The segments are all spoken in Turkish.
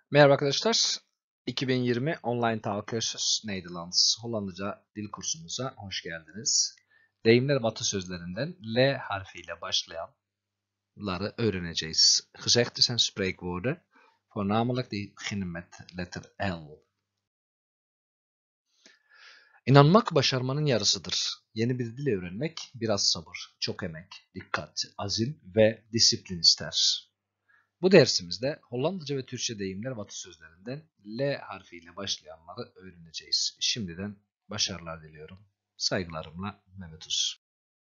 Merhaba arkadaşlar. 2020 Online Taalkursus Nederlands Hollandaca dil kursumuza hoş geldiniz. Deyimler ve atasözlerinden L harfiyle başlayanları öğreneceğiz. Gezegdes en spreekwoorden, voornamelijk die beginnen met letter L. İnanmak başarmanın yarısıdır. Yeni bir dil öğrenmek biraz sabır, çok emek, dikkat, azim ve disiplin ister. Bu dersimizde Hollandaca ve Türkçe deyimler ve atasözlerinden L harfiyle başlayanları öğreneceğiz. Şimdiden başarılar diliyorum. Saygılarımla Mehmet Uz.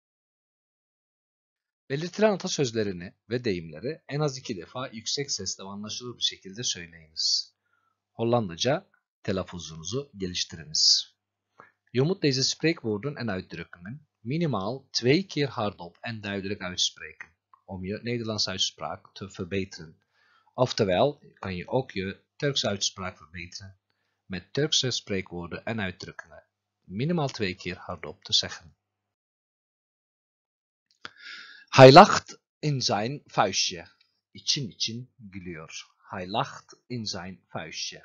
Belirtilen atasözlerini ve deyimleri en az 2 defa yüksek sesle ve anlaşılır bir şekilde söyleyiniz. Hollandaca telaffuzunuzu geliştiriniz. Je moet deze spreekwoorden en uitdrukkingen minimaal 2 keer hardop en duidelijk uitspreken, om je Nederlandse uitspraak te verbeteren. Oftewel kan je ook je Turkse uitspraak verbeteren met Turkse spreekwoorden en uitdrukkingen minimaal 2 keer hardop te zeggen. Hij lacht in zijn vuistje. İçin için gülüyor. Hij lacht in zijn vuistje.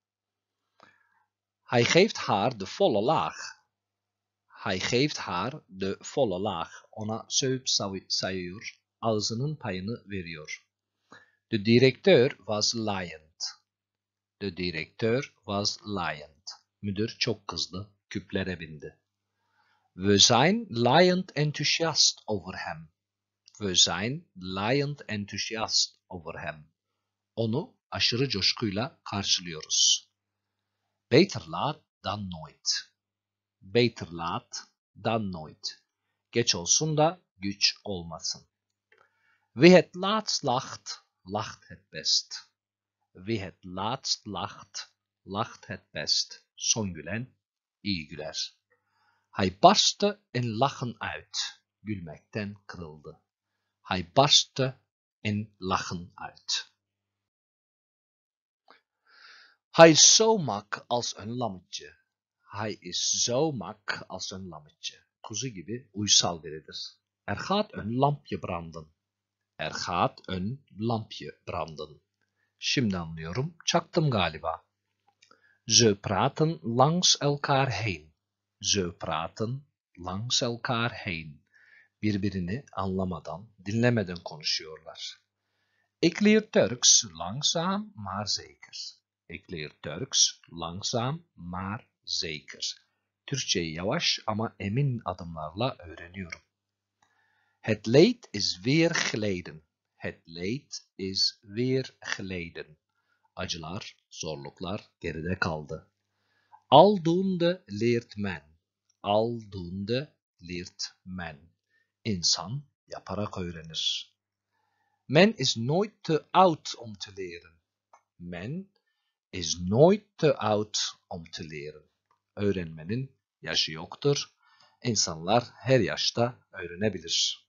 Hij geeft haar de volle laag. Hij geeft haar de volle laag. Ona söğüt sayıyor. Ağzının payını veriyor. De directeur was laaiend. De directeur was laaiend. Müdür çok kızdı, küplere bindi. We zijn laaiend enthousiast over hem. We zijn laaiend enthousiast over hem. Onu aşırı coşkuyla karşılıyoruz. Beter laat dan nooit. Beter laat dan nooit. Geç olsun da güç olmasın. Wie het laatst lacht, lacht het best. Wie het laatst lacht, lacht het best. Son gülen iyi güler. Hij barstte in lachen uit. Gülmekten kırıldı. Hij barstte in lachen uit. Hij is zo mak als een lammetje. Hij is zo mak als een lammetje. Kuzu gibi uysal biridir. Er gaat een lampje branden. Er gaat een lampje branden. Şimdi anlıyorum. Çaktım galiba. Ze praten langs elkaar heen. Ze praten langs elkaar heen. Birbirini anlamadan, dinlemeden konuşuyorlar. Ik leer Turks langzaam maar zeker. Ik leer Turks langzaam maar zeker. Türkçeyi yavaş ama emin adımlarla öğreniyorum. Het leed is weer geleden. Het leed is weer geleden. Acılar, zorluklar geride kaldı. Aldoende leert men. Aldoende leert men. İnsan yaparak öğrenir. Men is nooit te oud om te leren. Men is nooit te oud om te leren. Öğrenmenin yaşı yoktur. İnsanlar her yaşta öğrenebilir.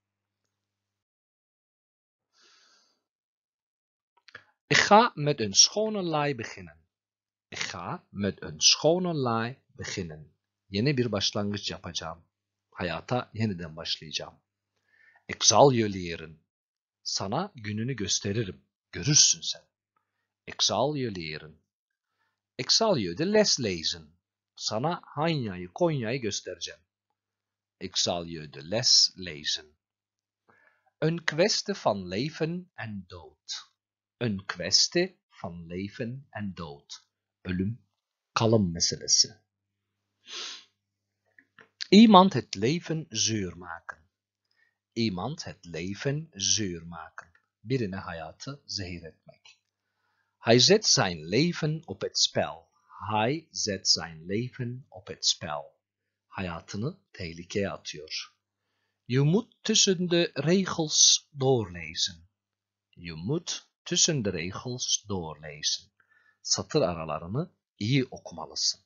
Ik ga met een schone lei beginnen. Ik ga met een schone lei beginnen. Yeni bir başlangıç yapacağım. Hayata yeniden başlayacağım. Ik zal je leren. Sana gününü gösteririm. Görürsün sen. Ik zal je leren. Ik zal je de les lezen. Sana Hanya'yı, Konya'yı göstereceğim. Ik zal je de les lezen. Een kwestie van leven en dood. Een kwestie van leven en dood. Ölüm, kalım meselesi. Iemand het leven zuur maken. Iemand het leven zuur maken. Birine hayatı zehir etmek. Hij zet zijn leven op het spel. Hij zet zijn leven op het spel. Hayatını tehlikeye atıyor. Je moet tussen de regels doorlezen. Je moet tussen de regels doorlezen. Satır aralarını iyi okumalısın.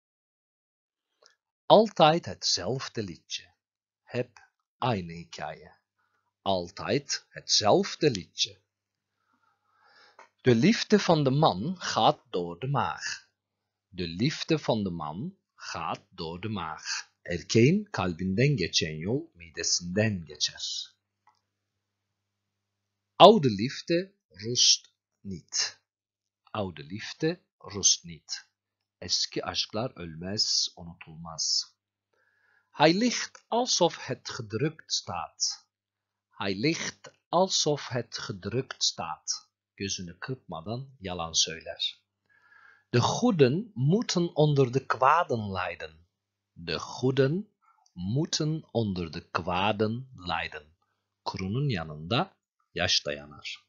Altijd hetzelfde liedje. Hep aynı hikaye. Altijd hetzelfde liedje. De liefde van de man gaat door de maag. De liefde van de man gaat door de maag. Erkeğin kalbinden geçen yol midesinden geçer. Oude liefde rust niet. Oude Liefde rust niet. Eski aşklar ölmez, unutulmaz. Hij ligt alsof het gedrukt staat. Hij ligt alsof het gedrukt staat. Gözünü kırpmadan yalan söyler. De goeden moeten onder de kwaden lijden. De goeden moeten onder de kwaden lijden. Kurunun yanında yaş dayanar.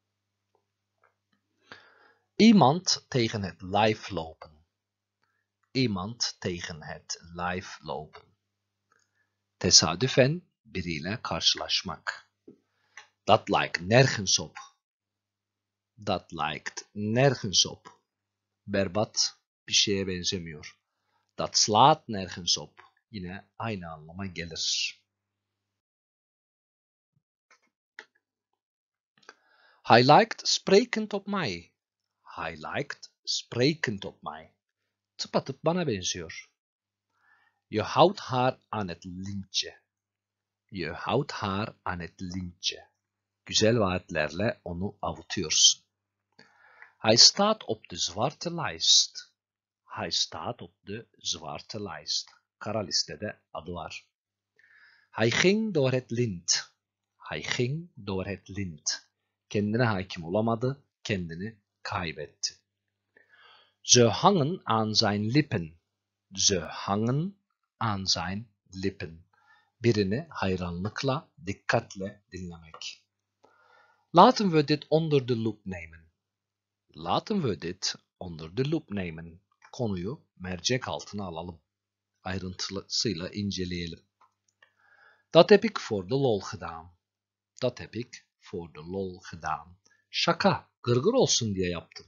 Iemand tegen het lijf lopen. Iemand tegen het lijf lopen. Tesadüfen biriyle karşılaşmak. Dat lijkt nergens op. Dat lijkt nergens op. Berbat bir şeye benzemiyor. Dat slaat nergens op. Yine aynı anlama gelir. Hij lijkt sprekend op mij. Hij lijkt sprekend op mij. Tıpatıp bana benziyor. Je houdt haar aan het lintje. Je houdt haar aan het lintje. Güzel vaatlerle onu avutuyorsun. Hij staat op de zwarte lijst. Hij staat op de zwarte lijst. Kara listede adı var. Hij ging door het lint. Hij ging door het lint. Kendine hakim olamadı, kendini kaybetti. Ze hangen aan zijn lippen. Ze hangen aan zijn lippen. Birini hayranlıkla, dikkatle dinlemek. Laten we dit onder de loep nemen. Laten we dit onder de loep nemen. Konuyu mercek altına alalım. Ayrıntısıyla inceleyelim. Dat heb ik voor de lol gedaan. Dat heb ik voor de lol gedaan. Şaka, gırgır olsun diye yaptım.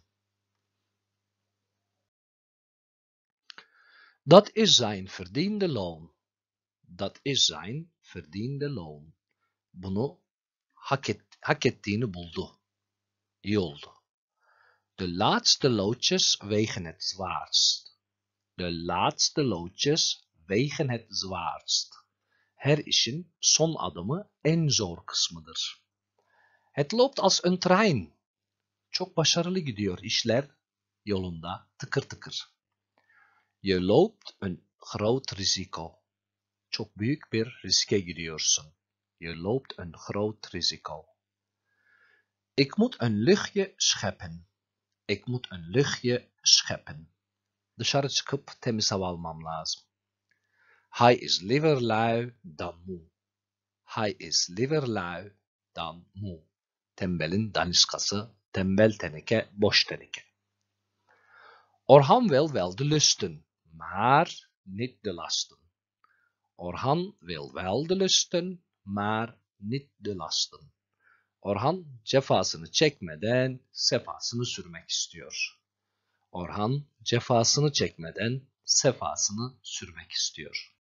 Dat is zijn verdiende loon. Dat is zijn verdiende loon. Bunu hak ettiğini buldu. İyi oldu. De laatste loodjes wegen het zwaarst. De laatste loodjes wegen het zwaarst. Her işin son adımı en zor kısmıdır. Het loopt als een trein. Çok başarılı gidiyor işler yolunda tıkır tıkır. Je loopt een groot risico. Çok büyük bir riske giriyorsun. Je loopt een groot risico. Ik moet een luchtje scheppen. Ik moet een luchtje scheppen. Dışarı çıkıp temiz hava almam lazım. Hij is liever lui dan moe. Hij is liever lui dan moe. Tembelin daniskası, tembel teneke, boş teneke. Orhan wil wel de lusten, maar niet de lasten. Orhan wil wel de lusten, maar niet de lasten. Orhan cefasını çekmeden sefasını sürmek istiyor. Orhan cefasını çekmeden sefasını sürmek istiyor.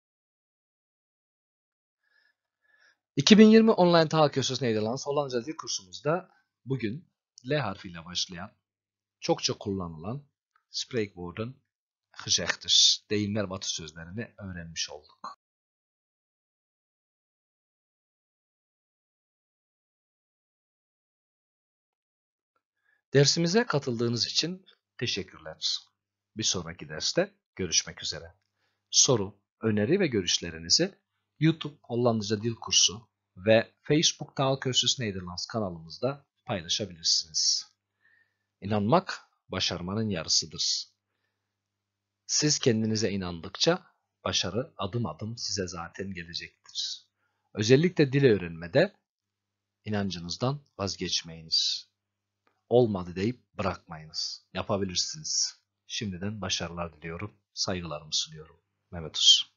2020 online Taalkursus Nederlands Hollandca dil kursumuzda bugün L harfiyle başlayan, çokça kullanılan spreekwoorden, gezegdes, deyimler, batı sözlerini öğrenmiş olduk. Dersimize katıldığınız için teşekkürler. Bir sonraki derste görüşmek üzere. Soru, öneri ve görüşlerinizi YouTube Hollandaca Dil Kursu ve Facebook Taalkursus Nederlands kanalımızda paylaşabilirsiniz. İnanmak başarmanın yarısıdır. Siz kendinize inandıkça başarı adım adım size zaten gelecektir. Özellikle dil öğrenmede inancınızdan vazgeçmeyiniz. Olmadı deyip bırakmayınız. Yapabilirsiniz. Şimdiden başarılar diliyorum. Saygılarımı sunuyorum. Mehmet Uz.